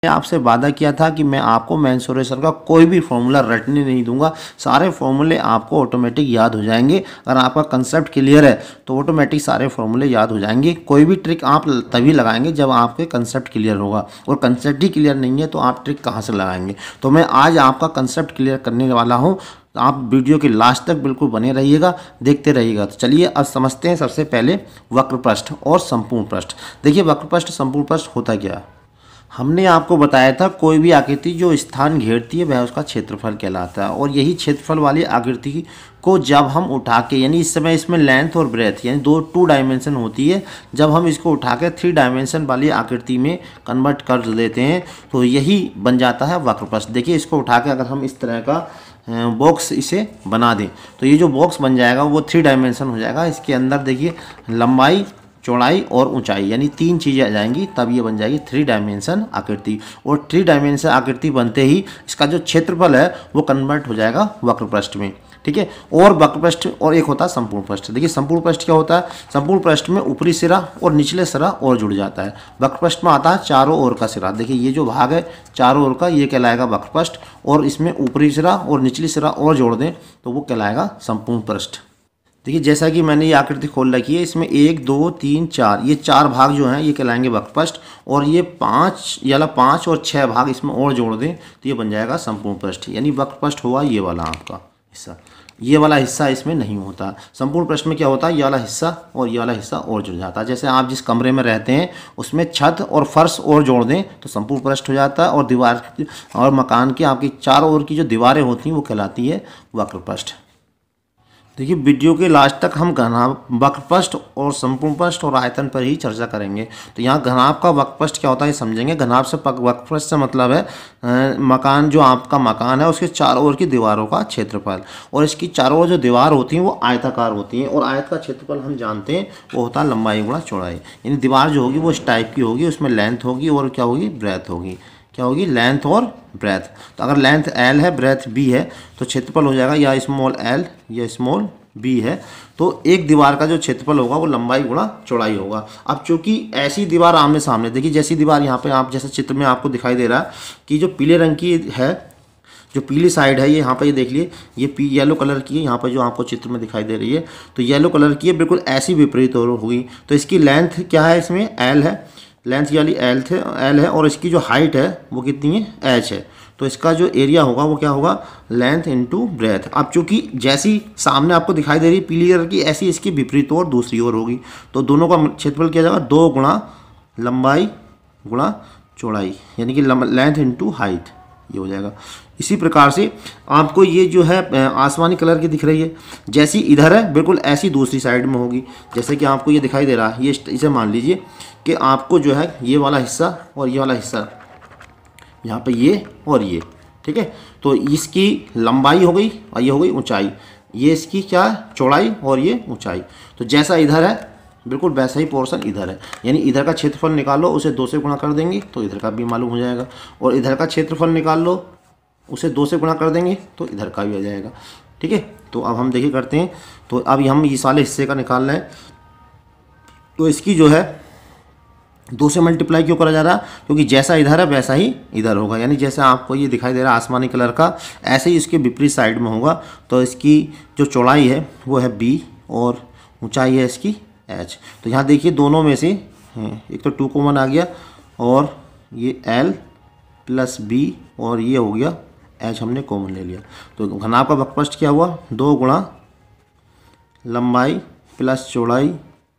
आपसे वादा किया था कि मैं आपको मेंसुरेशन का कोई भी फॉर्मूला रटने नहीं दूंगा, सारे फॉर्मूले आपको ऑटोमेटिक याद हो जाएंगे। अगर आपका कंसेप्ट क्लियर है तो ऑटोमेटिक सारे फॉर्मूले याद हो जाएंगे। कोई भी ट्रिक आप तभी लगाएंगे जब आपके कंसेप्ट क्लियर होगा, और कंसेप्ट ही क्लियर नहीं है तो आप ट्रिक कहाँ से लगाएंगे। तो मैं आज आपका कंसेप्ट क्लियर करने वाला हूँ, आप वीडियो के लास्ट तक बिल्कुल बने रहिएगा, देखते रहिएगा। तो चलिए अब समझते हैं सबसे पहले वक्र पृष्ठ और संपूर्ण पृष्ठ। देखिए वक्र पृष्ठ संपूर्ण पृष्ठ होता क्या है। हमने आपको बताया था कोई भी आकृति जो स्थान घेरती है वह उसका क्षेत्रफल कहलाता है, और यही क्षेत्रफल वाली आकृति को जब हम उठा के, यानी इस समय इसमें लेंथ और ब्रेथ यानी टू डायमेंशन होती है, जब हम इसको उठा के 3 डायमेंशन वाली आकृति में कन्वर्ट कर देते हैं तो यही बन जाता है वक्र पृष्ठ। देखिए इसको उठा के अगर हम इस तरह का बॉक्स इसे बना दें तो ये जो बॉक्स बन जाएगा वो 3 डायमेंशन हो जाएगा। इसके अंदर देखिए लंबाई, चौड़ाई और ऊंचाई यानी 3 चीज़ें आ जाएंगी, तब ये बन जाएगी 3 डायमेंशन आकृति। और 3 डायमेंशन आकृति बनते ही इसका जो क्षेत्रफल है वो कन्वर्ट हो जाएगा वक्र पृष्ठ में, ठीक है। और वक्र पृष्ठ और एक होता है संपूर्ण पृष्ठ। देखिए संपूर्ण पृष्ठ क्या होता है, संपूर्ण पृष्ठ में ऊपरी सिरा और निचले सिरा और जुड़ जाता है। वक्र पृष्ठ में आता है चारों ओर का सिरा। देखिए ये जो भाग है चारों ओर का, ये कहलाएगा वक्र पृष्ठ, और इसमें ऊपरी सिरा और निचली सिरा और जोड़ दें तो वो कहलाएगा संपूर्ण पृष्ठ। देखिए जैसा कि मैंने ये आकृति खोल रखी है, इसमें 1 2 3 4 ये 4 भाग जो हैं ये कहलाएंगे वक्र पृष्ठ, और ये 5 और 6 भाग इसमें और जोड़ दें तो ये बन जाएगा संपूर्ण पृष्ठ। यानी वक्र पृष्ठ हुआ ये वाला आपका हिस्सा, ये वाला हिस्सा इसमें नहीं होता। संपूर्ण पृष्ठ में क्या होता है, ये वाला हिस्सा और ये वाला हिस्सा और जुड़ जाता है। जैसे आप जिस कमरे में रहते हैं उसमें छत और फर्श और जोड़ दें तो संपूर्ण पृष्ठ हो जाता है, और दीवार और मकान की आपकी चारों ओर की जो दीवारें होती हैं वो कहलाती है वक्र पृष्ठ। देखिए वीडियो के लास्ट तक हम घनाभ, वक्र पृष्ठ और संपूर्ण पृष्ठ और आयतन पर ही चर्चा करेंगे। तो यहाँ घनाभ का वक्र पृष्ठ क्या होता है ये समझेंगे। घनाभ से वक्र पृष्ठ से मतलब है मकान, जो आपका मकान है उसके चारों ओर की दीवारों का क्षेत्रफल, और इसकी चारों ओर जो दीवार होती हैं वो आयताकार होती हैं, और आयत का क्षेत्रफल हम जानते हैं वो होता है लंबाई गुणा चौड़ाई। यानी दीवार जो होगी वो इस टाइप की होगी, उसमें लेंथ होगी और क्या होगी, ब्रेथ होगी। क्या होगी, लेंथ और ब्रेथ। तो अगर लेंथ L है, ब्रेथ B है, तो क्षेत्रफल हो जाएगा या स्मॉल l या स्मॉल b है। तो एक दीवार का जो क्षेत्रफल होगा वो लंबाई गुणा चौड़ाई होगा। अब चूंकि ऐसी दीवार आमने सामने, देखिए जैसी दीवार यहाँ पे आप जैसे चित्र में आपको दिखाई दे रहा है कि जो पीले रंग की है, जो पीली साइड है ये यहाँ पे, ये देख लिए ये येलो कलर की है यहाँ पर जो आपको चित्र में दिखाई दे रही है, तो येलो कलर की है, बिल्कुल ऐसी विपरीत होगी। तो इसकी लेंथ क्या है, इसमें L है, लेंथ वाली L है, और इसकी जो हाइट है वो कितनी है, H है। तो इसका जो एरिया होगा वो क्या होगा, लेंथ इंटू ब्रेथ। अब चूंकि जैसी सामने आपको दिखाई दे रही है पीली कलर की, ऐसी इसकी विपरीत ओर दूसरी ओर होगी, तो दोनों का क्षेत्रफल किया जाएगा 2 गुणा लंबाई गुणा चौड़ाई, यानी कि लेंथ इंटू हाइट, ये हो जाएगा। इसी प्रकार से आपको ये जो है आसमानी कलर की दिख रही है, जैसी इधर है बिल्कुल ऐसी दूसरी साइड में होगी। जैसे कि आपको ये दिखाई दे रहा है, ये इसे मान लीजिए कि आपको जो है ये वाला हिस्सा और ये वाला हिस्सा, यहाँ पे ये और ये, ठीक है। तो इसकी लंबाई हो गई और ये हो गई ऊंचाई, ये इसकी क्या है, चौड़ाई और ये ऊंचाई। तो जैसा इधर है बिल्कुल वैसा ही पोर्शन इधर है, यानी इधर का क्षेत्रफल निकाल लो, उसे 2 से गुणा कर देंगे तो इधर का भी मालूम हो जाएगा, और इधर का क्षेत्रफल निकाल लो, उसे 2 से गुणा कर देंगे तो इधर का भी आ जाएगा, ठीक है। तो अब हम देखिए करते हैं, तो अब हम इस वाले हिस्से का निकाल रहे हैं, तो इसकी जो है 2 से मल्टीप्लाई क्यों करा जा रहा है, क्योंकि जैसा इधर है वैसा ही इधर होगा। यानी जैसे आपको ये दिखाई दे रहा है आसमानी कलर का, ऐसे ही इसके विपरीत साइड में होगा। तो इसकी जो चौड़ाई है वो है B और ऊंचाई है इसकी H। तो यहाँ देखिए दोनों में से एक तो 2 कॉमन आ गया, और ये L प्लस B और ये हो गया H, हमने कॉमन ले लिया। तो घनाभ का वक्र पृष्ठ क्या हुआ, 2 गुणा लंबाई प्लस चौड़ाई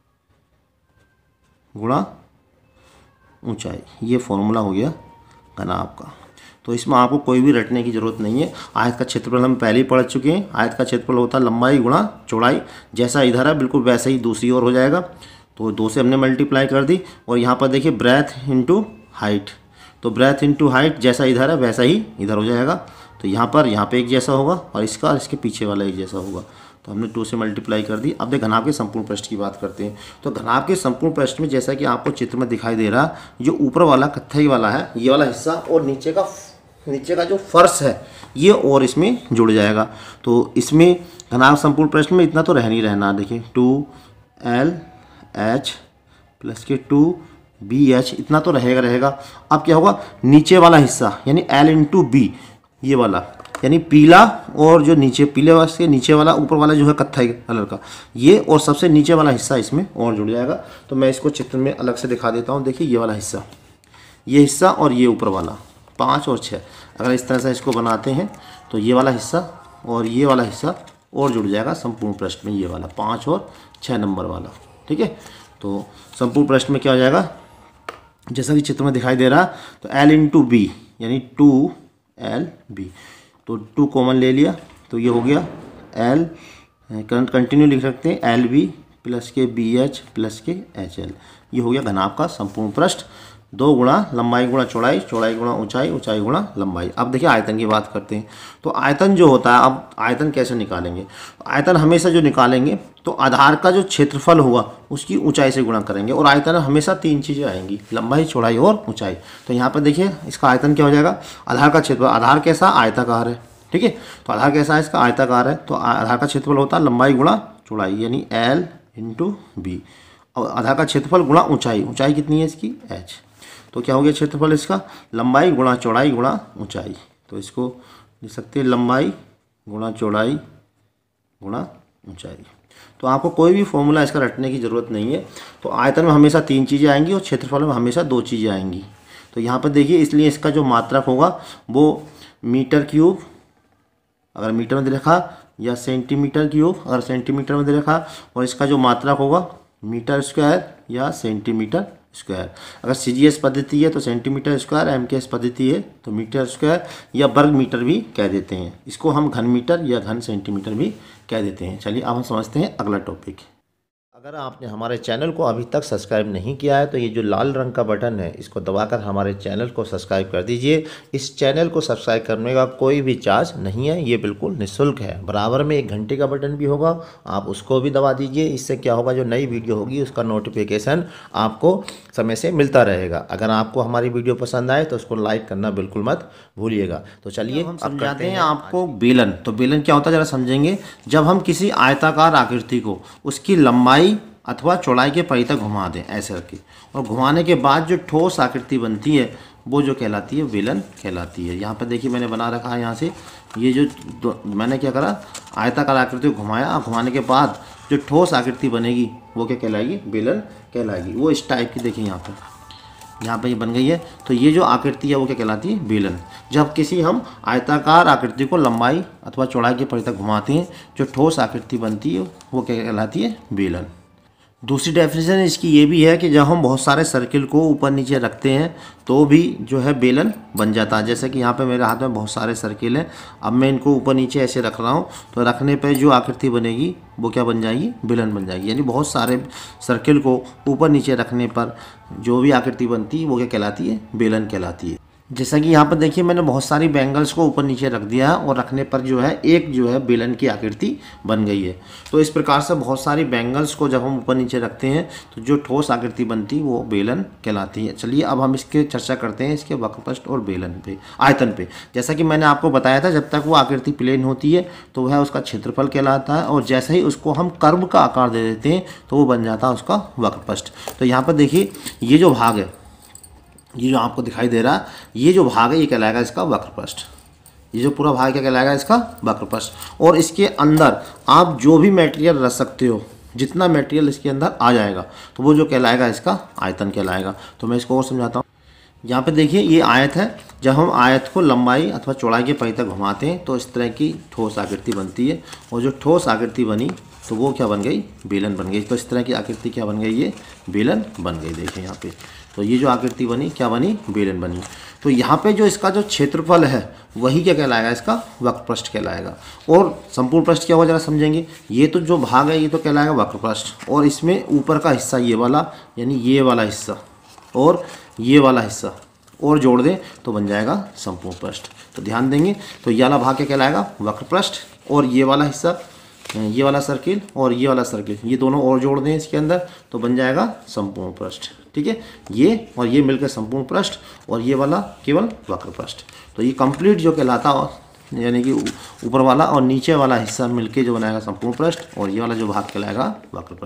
गुणा ऊंचाई, ये फॉर्मूला हो गया घनाभ का। तो इसमें आपको कोई भी रटने की ज़रूरत नहीं है। आयत का क्षेत्रफल हम पहले ही पढ़ चुके हैं। आयत का क्षेत्रफल होता है लंबाई गुणा चौड़ाई, जैसा इधर है बिल्कुल वैसे ही दूसरी ओर हो जाएगा। तो 2 से हमने मल्टीप्लाई कर दी, और यहाँ पर देखिए ब्रेथ इंटू हाइट, तो ब्रेथ इंटू हाइट जैसा इधर है वैसा ही इधर हो जाएगा। तो यहाँ पे एक जैसा होगा, और इसका और इसके पीछे वाला एक जैसा होगा। तो हमने 2 से मल्टीप्लाई कर दी। अब घनाभ के संपूर्ण पृष्ठ की बात करते हैं। तो घनाभ के संपूर्ण पृष्ठ में जैसा कि आपको चित्र में दिखाई दे रहा, जो ऊपर वाला कत्थई वाला है ये वाला हिस्सा, और नीचे का जो फर्श है ये और इसमें जुड़ जाएगा। तो इसमें घनाभ संपूर्ण पृष्ठ में इतना तो रहना ही रहना। देखिए 2LH प्लस के 2 BH इतना तो रहेगा। अब क्या होगा, नीचे वाला हिस्सा यानी L इंटू बी, ये वाला यानी पीला, और जो नीचे पीले वाले से नीचे वाला, ऊपर वाला जो है कत्थई कलर का, ये और सबसे नीचे वाला हिस्सा इसमें और जुड़ जाएगा। तो मैं इसको चित्र में अलग से दिखा देता हूँ। देखिए ये वाला हिस्सा, ये हिस्सा और ये ऊपर वाला 5 और 6, अगर इस तरह से इसको बनाते हैं तो ये वाला हिस्सा और ये वाला हिस्सा और जुड़ जाएगा संपूर्ण पृष्ठ में, ये वाला 5 और 6 नंबर वाला। ठीक है, तो संपूर्ण पृष्ठ में क्या हो जाएगा, जैसा कि चित्र में दिखाई दे रहा, तो L इंटू बी यानी 2LB, तो 2 कॉमन ले लिया तो ये हो गया L, करंट कंटिन्यू लिख सकते हैं, LB प्लस के BH प्लस के HL, ये हो गया घनाभ का संपूर्ण पृष्ठ। 2 गुणा लंबाई गुणा चौड़ाई, चौड़ाई गुणा ऊंचाई, ऊंचाई गुणा लंबाई। अब देखिए आयतन की बात करते हैं। तो आयतन जो होता है, अब आयतन कैसे निकालेंगे, आयतन हमेशा जो निकालेंगे तो आधार का जो क्षेत्रफल होगा उसकी ऊंचाई से गुणा करेंगे, और आयतन हमेशा 3 चीज़ें आएंगी, लंबाई चौड़ाई और ऊंचाई। तो यहाँ पर देखिए इसका आयतन क्या हो जाएगा, आधार का क्षेत्रफल, आधार कैसा आयताकार है, ठीक है, तो आधार कैसा है इसका आयताकार है, तो आधार का क्षेत्रफल होता है लंबाई गुणा चौड़ाई यानी L इंटू बी, और आधार का क्षेत्रफल गुणा ऊंचाई, ऊंचाई कितनी है इसकी H, तो क्या हो गया क्षेत्रफल इसका लंबाई गुणा चौड़ाई गुणा ऊंचाई। तो इसको लिख सकते हैं लंबाई गुणा चौड़ाई गुणा ऊंचाई। तो आपको कोई भी फॉर्मूला इसका रटने की ज़रूरत नहीं है। तो आयतन में हमेशा 3 चीज़ें आएंगी और क्षेत्रफल में हमेशा 2 चीज़ें आएंगी। तो यहाँ पर देखिए, इसलिए इसका जो मात्रक होगा वो मीटर क्यूब अगर मीटर में दे रखा, या सेंटीमीटर क्यूब अगर सेंटीमीटर में दे रखा, और इसका जो मात्रक होगा मीटर स्क्वायर या सेंटीमीटर स्क्वायर। अगर CGS पद्धति है तो सेंटीमीटर स्क्वायर, MKS पद्धति है तो मीटर स्क्वायर या वर्ग मीटर भी कह देते हैं। इसको हम घन मीटर या घन सेंटीमीटर भी कह देते हैं। चलिए अब हम समझते हैं अगला टॉपिक। अगर आपने हमारे चैनल को अभी तक सब्सक्राइब नहीं किया है तो ये जो लाल रंग का बटन है इसको दबाकर हमारे चैनल को सब्सक्राइब कर दीजिए। इस चैनल को सब्सक्राइब करने का कोई भी चार्ज नहीं है, ये बिल्कुल निःशुल्क है। बराबर में 1 घंटे का बटन भी होगा, आप उसको भी दबा दीजिए। इससे क्या होगा, जो नई वीडियो होगी उसका नोटिफिकेशन आपको समय से मिलता रहेगा। अगर आपको हमारी वीडियो पसंद आए तो उसको लाइक करना बिल्कुल मत भूलिएगा। तो चलिए हम समझाते हैं आपको बेलन। तो बेलन क्या होता है ज़रा समझेंगे। जब हम किसी आयताकार आकृति को उसकी लंबाई अथवा चौड़ाई के परिधि तक घुमा दें ऐसे रखके, और घुमाने के बाद जो ठोस आकृति बनती है वो जो कहलाती है बेलन कहलाती है। यहाँ पर देखिए मैंने बना रखा है, यहाँ से ये जो मैंने क्या करा, आयताकार आकृति को घुमाया, घुमाने के बाद जो ठोस आकृति बनेगी वो क्या कहलाएगी, बेलन कहलाएगी। वो इस टाइप की देखिए यहाँ पे ये बन गई है। तो ये जो आकृति है वो क्या कहलाती है, बेलन। जब किसी हम आयताकार आकृति को लंबाई अथवा चौड़ाई के परिधि तक घुमाते हैं, जो ठोस आकृति बनती है वो क्या कहलाती है, बेलन। दूसरी डेफिनेशन इसकी ये भी है कि जब हम बहुत सारे सर्किल को ऊपर नीचे रखते हैं तो भी जो है बेलन बन जाता है। जैसे कि यहाँ पे मेरे हाथ में बहुत सारे सर्किल हैं, अब मैं इनको ऊपर नीचे ऐसे रख रहा हूँ, तो रखने पे जो आकृति बनेगी वो क्या बन जाएगी, बेलन बन जाएगी। यानी बहुत सारे सर्किल को ऊपर नीचे रखने पर जो भी आकृति बनती है वो क्या कहलाती है, बेलन कहलाती है। जैसा कि यहाँ पर देखिए मैंने बहुत सारी बैंगल्स को ऊपर नीचे रख दिया है, और रखने पर जो है एक जो है बेलन की आकृति बन गई है। तो इस प्रकार से बहुत सारी बैंगल्स को जब हम ऊपर नीचे रखते हैं तो जो ठोस आकृति बनती है वो बेलन कहलाती है। चलिए अब हम इसके चर्चा करते हैं, इसके वक्रपृष्ठ और बेलन पे, आयतन पे। जैसा कि मैंने आपको बताया था, जब तक वो आकृति प्लेन होती है तो वह उसका क्षेत्रफल कहलाता है, और जैसे ही उसको हम कर्व का आकार दे देते हैं तो वो बन जाता है उसका वक्रपृष्ठ। तो यहाँ पर देखिए ये जो भाग है, ये जो आपको दिखाई दे रहा है, ये जो भाग है ये कहलाएगा इसका वक्रपृष्ठ। ये जो पूरा भाग क्या कहलाएगा, इसका वक्रपृष्ठ। और इसके अंदर आप जो भी मटेरियल रख सकते हो, जितना मटेरियल इसके अंदर आ जाएगा तो वो जो कहलाएगा इसका आयतन कहलाएगा। तो मैं इसको और समझाता हूँ। यहाँ पे देखिए ये आयत है। जब हम आयत को लंबाई अथवा चौड़ाई के परिधि तक घुमाते हैं तो इस तरह की ठोस आकृति बनती है, और जो ठोस आकृति बनी तो वो क्या बन गई, बेलन बन गई। तो इस तरह की आकृति क्या बन गई, ये बेलन बन गई। देखिए यहाँ पे, तो ये जो आकृति बनी क्या बनी, बेलन बनी। तो यहाँ पे जो इसका जो क्षेत्रफल है वही क्या कहलाएगा, इसका वक्रपृष्ठ कहलाएगा। और संपूर्ण पृष्ठ क्या होगा जरा समझेंगे। ये तो जो भाग है ये तो कहलाएगा वक्रपृष्ठ, और इसमें ऊपर का हिस्सा ये वाला, यानी ये वाला हिस्सा और ये वाला हिस्सा और जोड़ दें तो बन जाएगा संपूर्ण पृष्ठ। तो ध्यान देंगे, तो ये वाला भाग क्या कहलाएगा, वक्रपृष्ठ, और ये वाला हिस्सा, ये वाला सर्किल और ये वाला सर्किल, ये दोनों और जोड़ दें इसके अंदर तो बन जाएगा संपूर्ण पृष्ठ। ठीक है, ये और ये मिलकर संपूर्ण पृष्ठ, और ये वाला केवल वक्रपृष्ठ। तो ये कंप्लीट जो कहलाता है, यानी कि ऊपर वाला और नीचे वाला हिस्सा मिलके जो बनाएगा संपूर्ण पृष्ठ, और ये वाला जो भाग कहलाएगा वक्रपृष्ठ।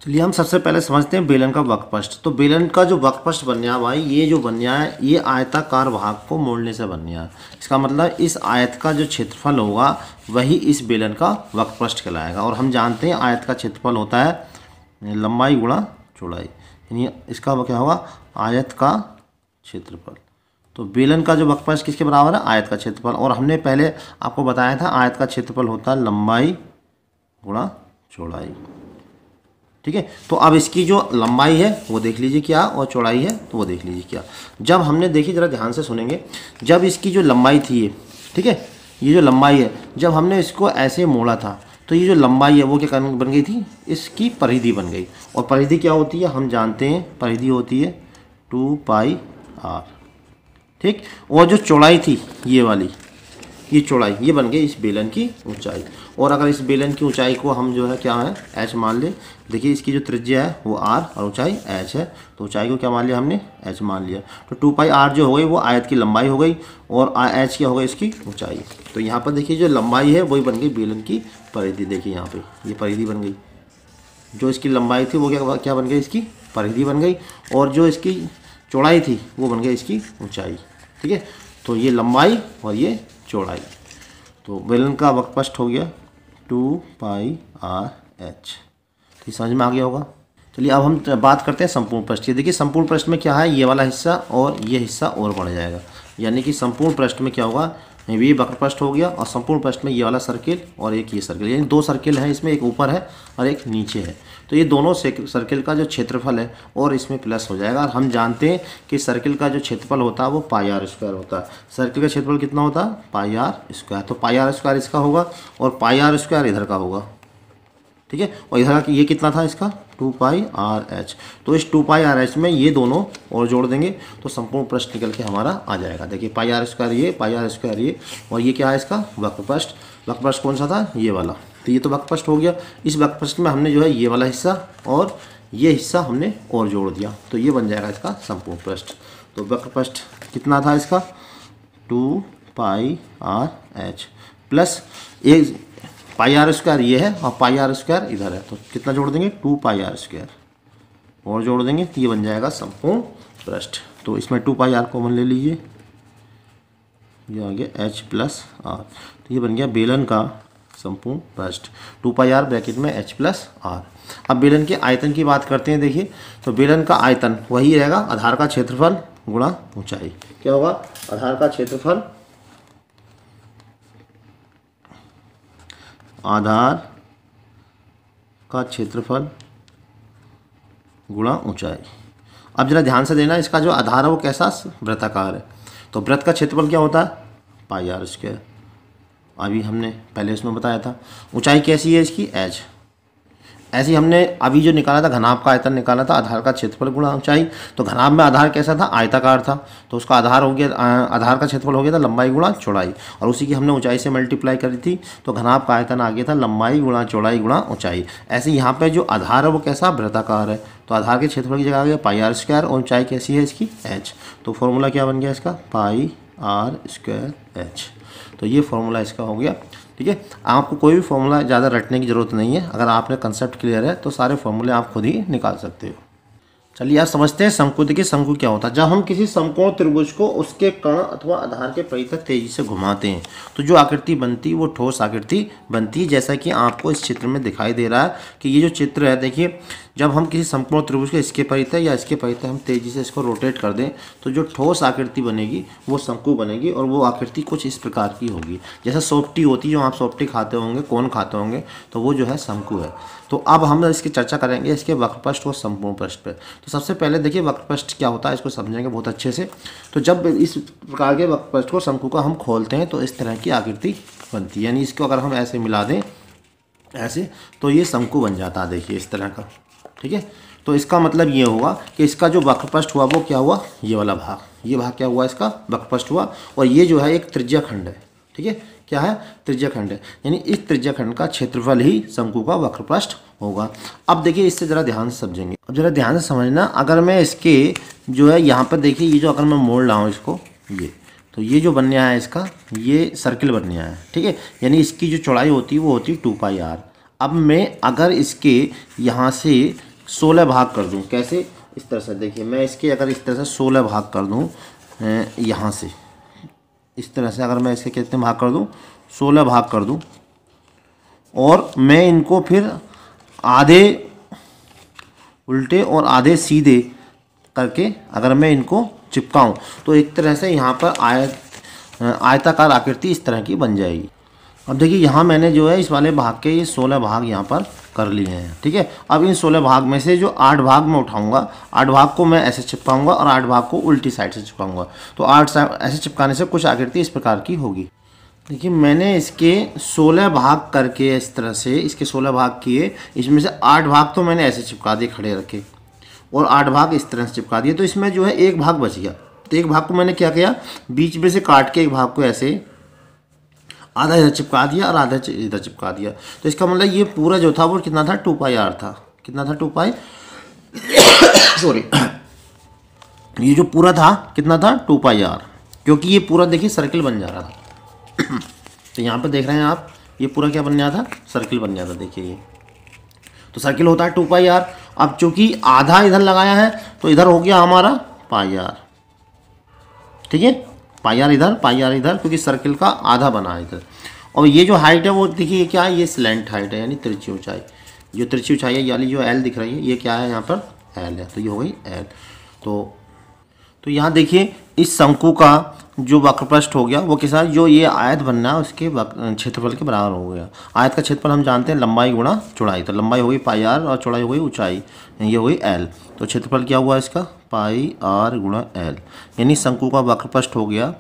चलिए हम सबसे पहले समझते हैं बेलन का वक्रपृष्ठ। तो बेलन का जो वक्रपृष्ठ बन गया भाई, ये जो बन गया है ये आयताकार भाग को मोड़ने से बन गया। इसका मतलब इस आयत का जो क्षेत्रफल होगा वही इस बेलन का वक्रपृष्ठ कहलाएगा। और हम जानते हैं आयत का क्षेत्रफल होता है लंबाई गुणा चौड़ाई, यानी इसका क्या होगा आयत का क्षेत्रफल। तो बेलन का जो वक्रपृष्ठ किसके बराबर है, आयत का क्षेत्रफल। और हमने पहले आपको बताया था आयत का क्षेत्रफल होता है लंबाई गुणा चौड़ाई। ठीक है, तो अब इसकी जो लंबाई है वो देख लीजिए क्या, और चौड़ाई है तो वो देख लीजिए क्या। जब हमने देखी, जरा ध्यान से सुनेंगे, जब इसकी जो लंबाई थी ये, ठीक है, ये जो लंबाई है जब हमने इसको ऐसे मोड़ा था तो ये जो लंबाई है वो क्या बन गई थी, इसकी परिधि बन गई। और परिधि क्या होती है हम जानते हैं, परिधि होती है 2πr। ठीक, और जो चौड़ाई थी ये वाली, ये चौड़ाई ये बन गई इस बेलन की ऊंचाई। और अगर इस बेलन की ऊंचाई को हम जो है क्या है h मान ले, देखिए इसकी जो त्रिज्या है वो r और ऊंचाई h है, तो ऊंचाई को क्या मान लिया हमने h मान लिया। तो 2πr जो हो गई वो आयत की लंबाई हो गई और h क्या हो गई इसकी ऊंचाई। तो यहाँ पर देखिए जो लंबाई है वही बन गई बेलन की परिधि। देखिए यहाँ पे ये परिधि बन गई, जो इसकी लंबाई थी वो क्या बन गई इसकी परिधि बन गई, और जो इसकी चौड़ाई थी वो बन गई इसकी ऊँचाई। ठीक है, तो ये लंबाई और ये चौड़ाई। तो बेलन का वक्रपृष्ठ हो गया 2πrh। तो समझ में आ गया होगा। चलिए अब हम बात करते हैं संपूर्ण पृष्ठ की। देखिए संपूर्ण पृष्ठ में क्या है, ये वाला हिस्सा और ये हिस्सा और बढ़ जाएगा, यानी कि संपूर्ण पृष्ठ में क्या होगा, ये वक्रपृष्ठ हो गया और संपूर्ण पृष्ठ में ये वाला सर्किल और एक ये सर्किल, यानी दो सर्किल हैं इसमें, एक ऊपर है और एक नीचे है। तो ये दोनों सर्किल का जो क्षेत्रफल है और इसमें प्लस हो जाएगा। और हम जानते हैं कि सर्किल का जो क्षेत्रफल होता है वो πr² होता है। सर्किल का क्षेत्रफल कितना होता है πr²। तो πr² इसका होगा और πr² इधर का होगा। ठीक है, और इधर ये कितना था इसका 2πrh। तो इस 2πrh में ये दोनों और जोड़ देंगे तो संपूर्ण पृष्ठ निकल के हमारा आ जाएगा। देखिए πr² ये, πr² ये, और ये क्या है इसका वक्रपृष्ठ। वक्रपृष्ठ कौन सा था, ये वाला। तो ये तो वक्रपृष्ठ हो गया। इस वक्रपृष्ठ में हमने जो है ये वाला हिस्सा और ये हिस्सा हमने और जोड़ दिया, तो ये बन जाएगा इसका संपूर्ण पृष्ठ। तो वक्रपृष्ठ कितना था इसका 2πrh प्लस एक πr² ये है और πr² इधर है, तो कितना जोड़ देंगे 2πr² और जोड़ देंगे तो ये बन जाएगा संपूर्ण पृष्ठ। तो इसमें 2πr कॉमन ले लीजिए, ये आ गया h प्लस r। तो ये बन गया बेलन का संपूर्ण पृष्ठ 2πr ब्रैकेट में h प्लस r। अब बेलन के आयतन की बात करते हैं। देखिए तो बेलन का आयतन वही रहेगा, आधार का क्षेत्रफल गुणा ऊंचाई। क्या होगा, आधार का क्षेत्रफल, आधार का क्षेत्रफल गुणा ऊंचाई। अब जरा ध्यान से देना, इसका जो आधार है वो कैसा वृत्ताकार है, तो वृत्त का क्षेत्रफल क्या होता है πr²। अभी हमने पहले इसमें बताया था। ऊंचाई कैसी है इसकी h। ऐसे ही हमने अभी जो निकाला था घनाभ का आयतन निकाला था, आधार का क्षेत्रफल गुणा ऊंचाई। तो घनाभ में आधार कैसा था, आयताकार था, तो उसका आधार हो गया, आधार का क्षेत्रफल हो गया था लंबाई गुणा चौड़ाई, और उसी की हमने ऊंचाई से मल्टीप्लाई करी थी, तो घनाभ का आयतन आ गया था लंबाई गुणा चौड़ाई गुणा ऊंचाई। ऐसे यहाँ पे जो आधार है वो कैसा वृत्ताकार है, तो आधार के क्षेत्रफल की जगह आ गया πr² और ऊंचाई कैसी है इसकी h। तो फॉर्मूला क्या बन गया इसका πr²h। तो ये फॉर्मूला इसका हो गया। ठीक है, आपको कोई भी फॉर्मूला ज़्यादा रटने की ज़रूरत नहीं है, अगर आपने कंसेप्ट क्लियर है तो सारे फॉर्मूले आप खुद ही निकाल सकते हो। चलिए आप समझते हैं शंकु। देखिए शंकु क्या होता है, जब हम किसी समकोण त्रिभुज को उसके कर्ण अथवा आधार के परिधि तक तेजी से घुमाते हैं तो जो आकृति बनती है वो ठोस आकृति बनती है, जैसा कि आपको इस चित्र में दिखाई दे रहा है कि ये जो चित्र है, देखिए जब हम किसी समकोण त्रिभुज के इसके परिधि या इसके परिधि हम तेजी से इसको रोटेट कर दें तो जो ठोस आकृति बनेगी वो शंकु बनेगी, और वो आकृति कुछ इस प्रकार की होगी, जैसे सॉफ्टी होती है, जो आप सॉफ्टी खाते होंगे, कौन खाते होंगे, तो वो जो है शंकु है। तो अब हम इसकी चर्चा करेंगे इसके वक्रपृष्ठ और संपूर्ण पृष्ठ पर। तो सबसे पहले देखिए वक्रपृष्ठ क्या होता है, इसको समझेंगे बहुत अच्छे से। तो जब इस प्रकार के वक्रपृष्ठ को शंकु का हम खोलते हैं तो इस तरह की आकृति बनती है, यानी इसको अगर हम ऐसे मिला दें ऐसे तो ये शंकु बन जाता है। देखिए इस तरह का। ठीक है, तो इसका मतलब ये होगा कि इसका जो वक्रपृष्ठ हुआ वो क्या हुआ, ये वाला भाग, ये भाग क्या हुआ इसका वक्रपृष्ठ हुआ, और ये जो है एक त्रिज्याखंड है। ठीक है, क्या है त्रिज्याखंड है, यानी इस त्रिज्याखंड का क्षेत्रफल ही शंकु का वक्रपृष्ठ होगा। अब देखिए इससे ज़रा ध्यान से समझेंगे। अब ज़रा ध्यान से समझना, अगर मैं इसके जो है यहाँ पर देखिए ये जो अगर मैं मोड़ रहा हूँ इसको, ये तो ये जो बनने आया है इसका, ये सर्किल बनने आया है। ठीक है, यानी इसकी जो चौड़ाई होती है वो होती है 2πr। अब मैं अगर इसके यहाँ से 16 भाग कर दूं। कैसे? इस तरह से देखिए, मैं इसके अगर इस तरह से 16 भाग कर दूं, यहाँ से इस तरह से अगर मैं इसके कितने भाग कर दूं, 16 भाग कर दूं, और मैं इनको फिर आधे उल्टे और आधे सीधे करके अगर मैं इनको चिपकाऊं तो एक तरह से यहाँ पर आयताकार आकृति इस तरह की बन जाएगी। अब देखिए यहाँ मैंने जो है इस वाले भाग के ये 16 भाग यहाँ पर कर लिए हैं, ठीक है। अब इन 16 भाग में से जो 8 भाग मैं उठाऊंगा, 8 भाग को मैं ऐसे चिपकाऊंगा और 8 भाग को उल्टी साइड से चिपकाऊंगा। तो 8 ऐसे चिपकाने से कुछ आकृति इस प्रकार की होगी। देखिए मैंने इसके 16 भाग करके इस तरह से इसके 16 भाग किए, इसमें से 8 भाग तो मैंने ऐसे चिपका दिए खड़े रखे और 8 भाग इस तरह से चिपका दिए। तो इसमें जो है एक भाग बच गया। तो एक भाग को मैंने क्या किया, बीच में से काट के एक भाग को ऐसे आधा इधर चिपका दिया और आधा इधर चिपका दिया। तो इसका मतलब ये पूरा जो था वो कितना था, 2πr था। कितना था, 2π सॉरी ये जो पूरा था कितना था, 2πr, क्योंकि ये पूरा देखिए सर्किल बन जा रहा था। तो यहाँ पर देख रहे हैं आप, ये पूरा क्या बन जाता, सर्किल बन जाता। देखिए ये तो सर्किल होता है 2πr। अब चूंकि आधा इधर लगाया है तो इधर हो गया हमारा πr, ठीक है, πr इधर, क्योंकि सर्किल का आधा बना है इधर। और ये जो हाइट है वो देखिए क्या है, ये स्लैंट हाइट है, यानी तिरछी ऊंचाई। जो तिरछी ऊंचाई है यानी जो l दिख रही है ये क्या है, यहाँ पर l है, तो ये हो गई l। तो यहाँ देखिए इस शंकु का जो वक्रपृष्ठ हो गया वो के साथ जो ये आयत बनना है उसके क्षेत्रफल के बराबर हो गया। आयत का क्षेत्रफल हम जानते हैं लंबाई गुणा चौड़ाई, तो लंबाई हो गई πr और चौड़ाई हो गई ऊंचाई, ये हो गई l। तो क्षेत्रफल क्या हुआ इसका, πr गुणा l, यानी शंकु का वक्रपृष्ठ हो गया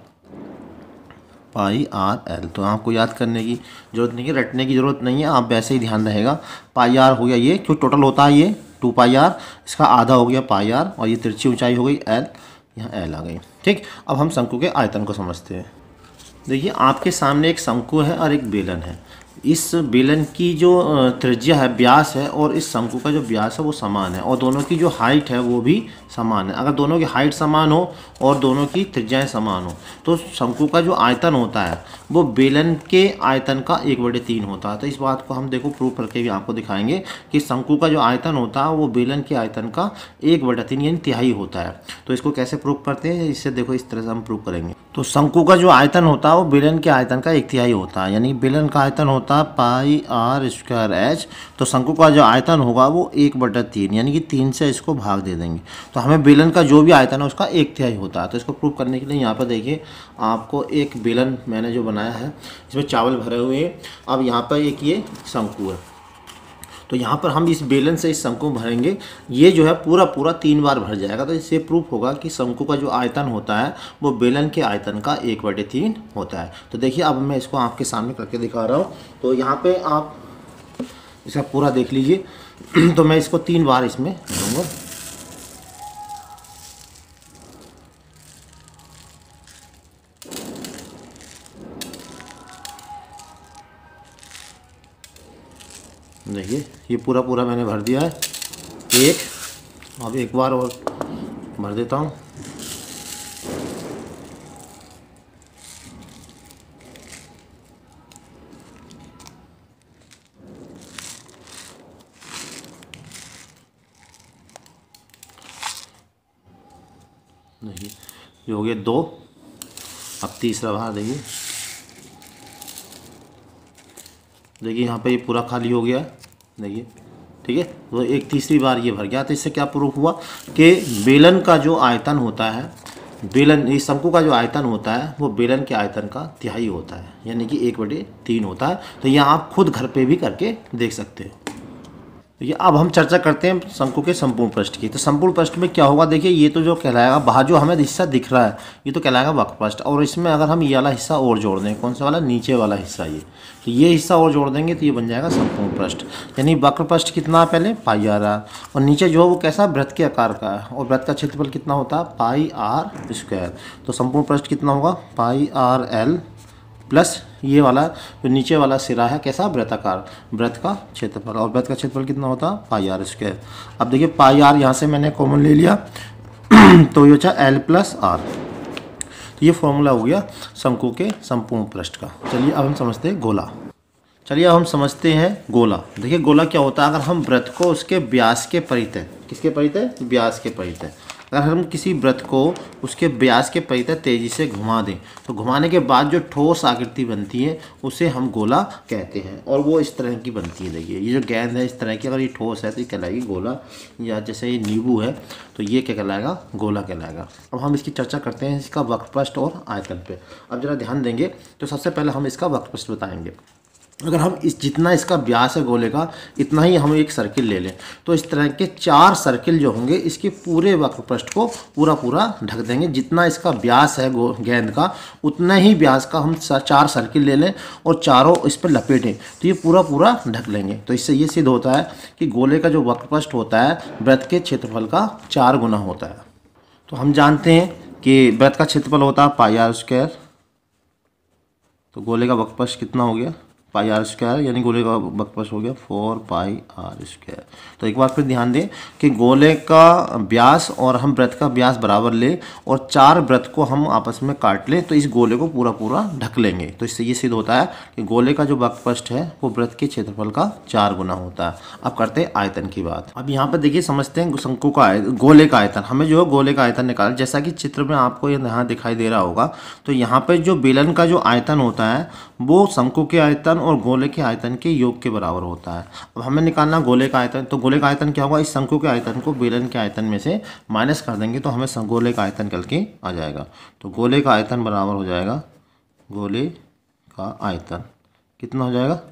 πr l। तो आपको याद करने की जरूरत नहीं है, रटने की जरूरत नहीं है, आप वैसे ही ध्यान रहेगा। πr हो गया ये, क्यों टोटल होता है ये 2πr, इसका आधा हो गया πr और ये तिरछी ऊंचाई हो गई l, यहाँ l आ गई, ठीक। अब हम शंकु के आयतन को समझते हैं। देखिए आपके सामने एक शंकु है और एक बेलन है। इस बेलन की जो त्रिज्या है, व्यास है, और इस शंकु का जो व्यास है वो समान है, और दोनों की जो हाइट है वो भी समान है। अगर दोनों की हाइट समान हो और दोनों की त्रिज्याएं समान हो तो शंकु का जो आयतन होता है वो बेलन के आयतन का 1/3 होता है। तो इस बात को हम देखो प्रूव करके भी आपको दिखाएंगे कि शंकु का जो आयतन होता है वो बेलन के आयतन का 1/3 यानी तिहाई होता है। तो इसको कैसे प्रूव करते हैं, इससे देखो इस तरह से हम प्रूव करेंगे। तो शंकु का जो आयतन होता है वो बेलन के आयतन का 1/3 होता है, यानी बेलन का आयतन होता है πr²h। तो शंकु का जो आयतन होगा वो 1/3 यानी कि 3 से इसको भाग दे देंगे। तो हमें बेलन का जो भी आयतन है उसका 1/3 होता है। तो इसको प्रूव करने के लिए यहाँ पर देखिए आपको एक बेलन मैंने जो बनाया है इसमें चावल भरे हुए हैं। अब यहाँ पर एक ये शंकु है, तो यहाँ पर हम इस बेलन से इस शंकु भरेंगे, ये जो है पूरा 3 बार भर जाएगा। तो इससे प्रूफ होगा कि शंकु का जो आयतन होता है वो बेलन के आयतन का 1/3 होता है। तो देखिए अब मैं इसको आपके सामने करके दिखा रहा हूँ। तो यहाँ पे आप इसका पूरा देख लीजिए। तो मैं इसको 3 बार इसमें भरूँगा। देखिए ये पूरा मैंने भर दिया है। अब एक बार और भर देता हूँ। देखिए ये हो गया 2। अब तीसरा बार देखिए यहाँ पे ये पूरा खाली हो गया, देखिए ठीक है। तो एक तीसरी बार ये भर गया। तो इससे क्या प्रूफ हुआ कि बेलन का जो आयतन होता है, बेलन इस शंकु का जो आयतन होता है वो बेलन के आयतन का तिहाई होता है, यानी कि 1/3 होता है। तो ये आप खुद घर पे भी करके देख सकते हो। देखिए अब हम चर्चा करते हैं शंकु के संपूर्ण पृष्ठ की। तो संपूर्ण पृष्ठ में क्या होगा, देखिए ये तो जो कहलाएगा बाहर जो हमें हिस्सा दिख रहा है ये तो कहलाएगा वक्रपृष्ठ, और इसमें अगर हम ये वाला हिस्सा और जोड़ दें, कौन सा वाला, नीचे वाला हिस्सा, ये तो ये हिस्सा और जोड़ देंगे तो ये बन जाएगा संपूर्ण पृष्ठ। यानी वक्रपृष्ठ कितना, पहले πr, और नीचे जो है वो कैसा, वृत्त के आकार का है, और वृत्त का क्षेत्रफल कितना होता है, πr²। तो संपूर्ण पृष्ठ कितना होगा, πrl प्लस ये वाला जो नीचे वाला सिरा है कैसा, वृत्ताकार, वृत्त का क्षेत्रफल, और वृत्त का क्षेत्रफल कितना होता है, πr²। अब देखिए πr यहाँ से मैंने कॉमन ले लिया तो ये बचा l+r। तो ये फॉर्मूला हो गया शंकु के संपूर्ण पृष्ठ का। चलिए अब हम समझते हैं गोला। चलिए अब हम समझते हैं गोला। देखिए गोला क्या होता है, अगर हम वृत्त को उसके व्यास के परितः, किसके परितः, व्यास के परितः, अगर हम किसी वृत्त को उसके व्यास के परितः तेजी से घुमा दें तो घुमाने के बाद जो ठोस आकृति बनती है उसे हम गोला कहते हैं, और वो इस तरह की बनती है। देखिए ये जो गेंद है इस तरह की, अगर ये ठोस है तो ये कहलाएगी गोला, या जैसे ये नींबू है तो ये क्या कहलाएगा, गोला कहलाएगा। अब हम इसकी चर्चा करते हैं इसका वक्रपृष्ठ और आयतन पे। अब जरा ध्यान देंगे तो सबसे पहले हम इसका वक्रपृष्ठ बताएंगे। अगर हम जितना इसका व्यास है गोले का इतना ही हम एक सर्किल ले लें तो इस तरह के 4 सर्किल जो होंगे इसके पूरे वक्रपृष्ठ को पूरा ढक देंगे। जितना इसका व्यास है गेंद का उतना ही व्यास का हम 4 सर्किल ले लें और चारों इस पर लपेटें तो ये पूरा ढक लेंगे। तो इससे ये सिद्ध होता है कि गोले का जो वक्रपृष्ठ होता है वृत्त के क्षेत्रफल का 4 गुना होता है। तो हम जानते हैं कि वृत्त का क्षेत्रफल होता है पाई आर स्क्वायर, तो गोले का वक्रपृष्ठ कितना हो गया, पाई आर स्क्वायर, यानी गोले का वक्रपृष्ठ हो गया 4 पाई आर स्क्वायर। तो एक बार फिर ध्यान दें कि गोले का व्यास और हम वृत्त का व्यास बराबर लें और 4 वृत्त को हम आपस में काट लें तो इस गोले को पूरा ढक लेंगे। तो इससे ये सिद्ध होता है कि गोले का जो वक्रपृष्ठ है वो वृत्त के क्षेत्रफल का 4 गुना होता है। अब करते हैं आयतन की बात। अब यहाँ पर देखिए समझते हैं शंकु का गोले का आयतन। हमें जो है गोले का आयतन निकालना, जैसा कि चित्र में आपको यहाँ दिखाई दे रहा होगा। तो यहाँ पर जो बेलन का जो आयतन होता है वो शंकु के आयतन और गोले के आयतन के योग के बराबर होता है। अब हमें निकालना गोले का आयतन, तो गोले का आयतन क्या होगा, इस शंकु के आयतन को बेलन के आयतन में से माइनस कर देंगे तो हमें गोले का आयतन निकल के आ जाएगा। तो गोले का आयतन बराबर हो जाएगा, गोले का आयतन कितना हो जाएगा,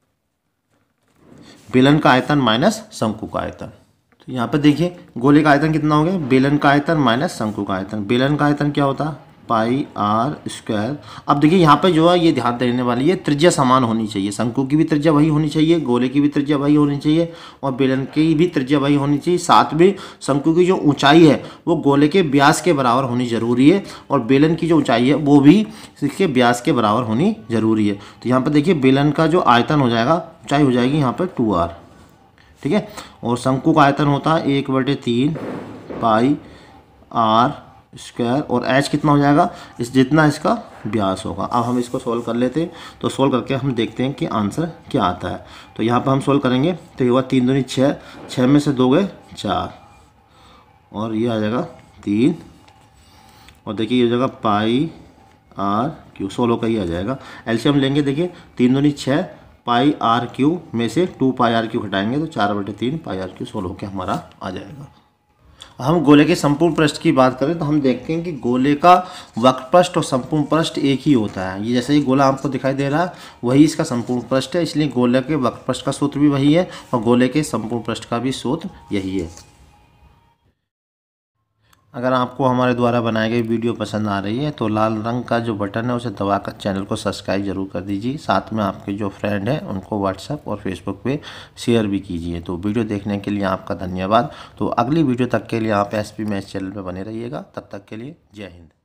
बेलन का आयतन माइनस शंकु का आयतन। तो यहाँ पे देखिए गोले का आयतन कितना हो गया, बेलन का आयतन माइनस शंकु का आयतन। बेलन का आयतन क्या होता है, पाई आर स्क्वायर। अब देखिए यहाँ पे जो है ये ध्यान देने वाली है, त्रिज्या समान होनी चाहिए। शंकु की भी त्रिज्या वही होनी चाहिए, गोले की भी त्रिज्या वही होनी चाहिए और बेलन की भी त्रिज्या वही होनी चाहिए। साथ में शंकु की जो ऊंचाई है वो गोले के व्यास के बराबर होनी जरूरी है और बेलन की जो ऊंचाई है वो भी इसके व्यास के बराबर होनी जरूरी है। तो यहाँ पर देखिए बेलन का जो आयतन हो जाएगा, ऊंचाई हो जाएगी यहाँ पर 2r, ठीक है। और शंकु का आयतन होता है 1/3 पाई आर स्क्वायर और h कितना हो जाएगा, इस जितना इसका व्यास होगा। अब हम इसको सॉल्व कर लेते हैं। तो सॉल्व करके हम देखते हैं कि आंसर क्या आता है। तो यहाँ पर हम सॉल्व करेंगे तो ये हुआ 3 दूनी 6, 6 में से 2 गए 4 और ये आ जाएगा 3 और देखिए ये हो जाएगा पाई आर क्यू, 16 का ही आ जाएगा। एलसीएम लेंगे, देखिए 3 दूनी 6 पाई आर क्यू में से 2 पाई आर क्यू हटाएंगे तो 4/3 पाई आर क्यू 16 के हमारा आ जाएगा। हम गोले के संपूर्ण पृष्ठ की बात करें तो हम देखते हैं कि गोले का वक्रपृष्ठ और संपूर्ण पृष्ठ एक ही होता है। ये जैसे ये गोला आपको दिखाई दे रहा है वही इसका संपूर्ण पृष्ठ है, इसलिए गोले के वक्रपृष्ठ का सूत्र भी वही है और गोले के संपूर्ण पृष्ठ का भी सूत्र यही है। अगर आपको हमारे द्वारा बनाई गई वीडियो पसंद आ रही है तो लाल रंग का जो बटन है उसे दबाकर चैनल को सब्सक्राइब जरूर कर दीजिए। साथ में आपके जो फ्रेंड हैं उनको व्हाट्सएप और फेसबुक पे शेयर भी कीजिए। तो वीडियो देखने के लिए आपका धन्यवाद। तो अगली वीडियो तक के लिए आप एसपी मैथ चैनल पर बने रहिएगा। तब तक के लिए जय हिंद।